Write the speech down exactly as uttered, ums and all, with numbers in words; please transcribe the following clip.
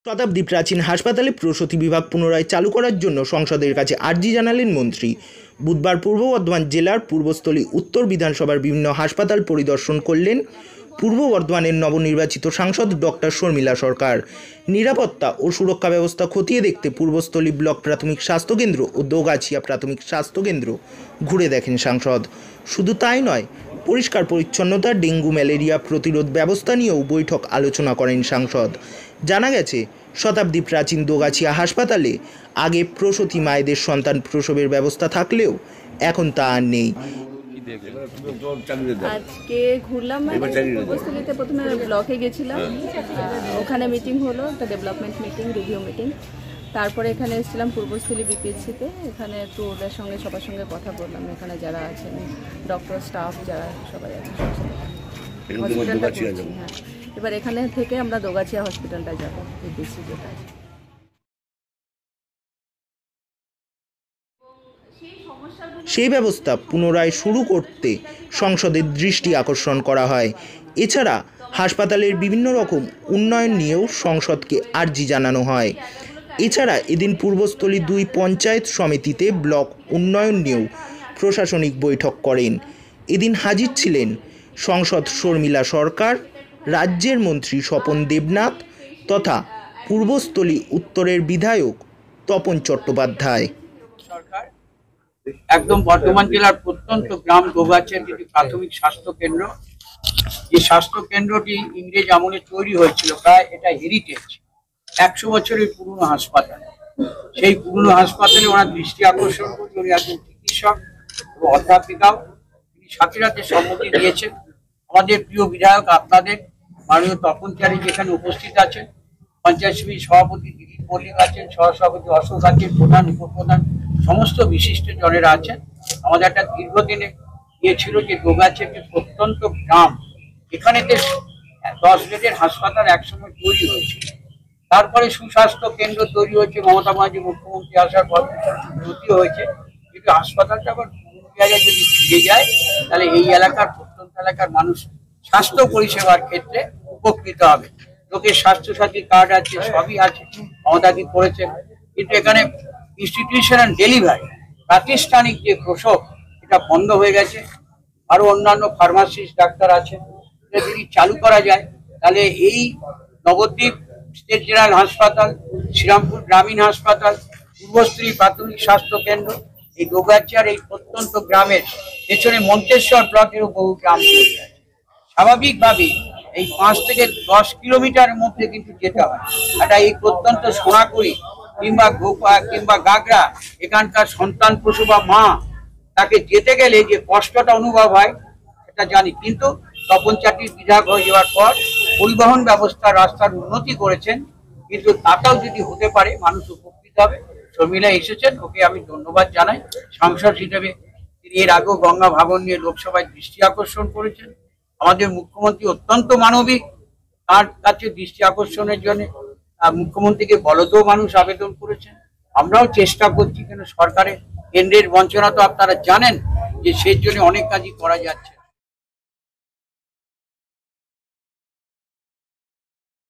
শতাব্দী প্রাচীন হাসপাতালে প্রসূতি বিভাগ পুনরায় চালু করার জন্য সংসদের কাছে আর্জি জানালেন মন্ত্রী। বুধবার পূর্ব বর্ধমান জেলার পূর্বস্থলী উত্তর বিধানসভার বিভিন্ন হাসপাতাল পরিদর্শন করলেন পূর্ব বর্ধমানের নবনির্বাচিত সাংসদ ডক্টর শর্মিলা সরকার। নিরাপত্তা ও সুরক্ষা ব্যবস্থা খতিয়ে দেখতে পূর্বস্থলী ব্লক প্রাথমিক স্বাস্থ্যকেন্দ্র ও দোগাছিয়া প্রাথমিক স্বাস্থ্যকেন্দ্র ঘুরে দেখেন সাংসদ। শুধু তাই নয়, পরিষ্কার পরিচ্ছন্নতা, ডেঙ্গু ম্যালেরিয়া প্রতিরোধ ব্যবস্থা নিয়েও বৈঠক আলোচনা করেন সাংসদ। জানা গেছে, শতাব্দী প্রাচীন দোগাছিয়া হাসপাতালে আগে প্রসূতি মায়েদের সন্তান প্রসবের ব্যবস্থা থাকলেও এখন তা আর নেই। আজকে ঘুরলাম, পূর্বস্থলীতে প্রথমে ব্লকে গেছিলাম, ওখানে মিটিং হলো, একটা ডেভেলপমেন্ট মিটিং, রিভিউ মিটিং। তারপরে এখানে এসেছিলাম পূর্বস্থলী বিপিএসসিতে, এখানে একটু ওদের সঙ্গে সবার সঙ্গে কথা বললাম, এখানে যারা আছেন ডক্টর স্টাফ যারা সবাই আছেন। হসপিটালটা করছি, হ্যাঁ। এবার এখানে থেকে আমরা দোগাছিয়া হসপিটালটা যাবো, বিপিএসসি যেটা আছে। সেই ব্যবস্থা পুনরায় শুরু করতে সংসদের দৃষ্টি আকর্ষণ করা হয়। এছাড়া হাসপাতালের বিভিন্ন রকম উন্নয়ন নিয়েও সংসদকে আর্জি জানানো হয়। এছাড়া এদিন পূর্বস্থলী দুই পঞ্চায়েত সমিতিতে ব্লক উন্নয়ন নিয়েও প্রশাসনিক বৈঠক করেন। এদিন হাজির ছিলেন সংসদ শর্মিলা সরকার, রাজ্যের মন্ত্রী স্বপন দেবনাথ তথা পূর্বস্থলী উত্তরের বিধায়ক তপন চট্টোপাধ্যায়। একদম বর্ধমান জেলার প্রত্যন্ত গ্রাম দোগাছিয়ার যেটি প্রাথমিক স্বাস্থ্য কেন্দ্র, যে স্বাস্থ্য কেন্দ্রটি ইংরেজ আমলে তৈরি হয়েছিল, প্রায় এটা হেরিটেজ, একশো বছরের পুরনো হাসপাতাল। সেই পুরনো হাসপাতালে ওনার দৃষ্টি আকর্ষণ করে উনি একজন চিকিৎসক এবং অধ্যাপিকাও, তিনি সাথে সাথে সম্মতি দিয়েছেন। আমাদের প্রিয় বিধায়ক আপনাদের মাননীয় তপন চ্যাটার্জি যেখানে উপস্থিত আছেন, পঞ্চায়েত সমিতির সভাপতি দিলীপ মল্লিক আছেন, সহসভাপতি অশোক আছেন, প্রধান উপপ্রধান সমস্ত বিশিষ্ট জনেরা আছেন। আমাদের একটা দীর্ঘদিনে ইয়ে ছিল যে দোগাছিয়া একটি প্রত্যন্ত গ্রাম, এখানে দশ বেডের হাসপাতাল একসময় তৈরি হয়েছিল। তারপরে সুস্বাস্থ্য কেন্দ্র তৈরি হয়েছে, মমতা ব্যানার্জি মুখ্যমন্ত্রী আসার পর উন্নতি হয়েছে। কিন্তু হাসপাতালটা আবার কোনো জায়গায় যদি ফিরে যায়, তাহলে এই এলাকার প্রত্যন্ত এলাকার মানুষ স্বাস্থ্য পরিষেবার ক্ষেত্রে উপকৃত হবে। লোকের স্বাস্থ্যসাথী কার্ড আছে, সবই আছে, মমতাদি করেছেন। কিন্তু এখানে ইনস্টিটিউশনাল ডেলিভারি, প্রাতিষ্ঠানিক যে প্রসব, এটা বন্ধ হয়ে গেছে। আরো অন্যান্য ফার্মাসিস্ট ডাক্তার আছেন, এটা যদি চালু করা যায় তাহলে এই নবদ্বীপ স্টেট জেনারেল হাসপাতাল, শ্রীরামপুর গ্রামীণ হাসপাতাল, পূর্বস্থলী প্রাথমিক স্বাস্থ্য কেন্দ্র, এই দোগাছিয়ার এই প্রত্যন্ত গ্রামের পেছনে মন্তেশ্বর ব্লকেরও বহু গ্রাম স্বাভাবিকভাবে এই পাঁচ থেকে দশ কিলোমিটারের মধ্যে কিন্তু যেতে হয়। এটা এই প্রত্যন্ত সোনাকুড়ি কিংবা গোপা কিংবা গাগরা, এখানকার সন্তান প্রসবা মা, তাকে যেতে গেলে যে কষ্টটা অনুভব হয় সেটা জানি। কিন্তু তপন চ্যাটার্জি বিধায়ক হয়ে যাওয়ার পর পরিবহন ব্যবস্থা, রাস্তার উন্নতি করেছেন, কিন্তু তাতেও যদি হতে পারে মানুষ উপকৃত হবে। শর্মিলা এসেছেন, ওকে আমি ধন্যবাদ জানাই। সাংসদ হিসেবে তিনি এর আগেও গঙ্গা ভাঙন নিয়ে লোকসভায় দৃষ্টি আকর্ষণ করেছেন। আমাদের মুখ্যমন্ত্রী অত্যন্ত মানবিক, তার কাছে দৃষ্টি আকর্ষণের জন্য মুখ্যমন্ত্রীকে বলতেও মানুষ আবেদন করেছেন। আমরাও চেষ্টা করছি, কেন সরকারের কেন্দ্রের বঞ্চনা তো আপনারা জানেন যে সেই জন্য অনেক কাজই করা যাচ্ছে।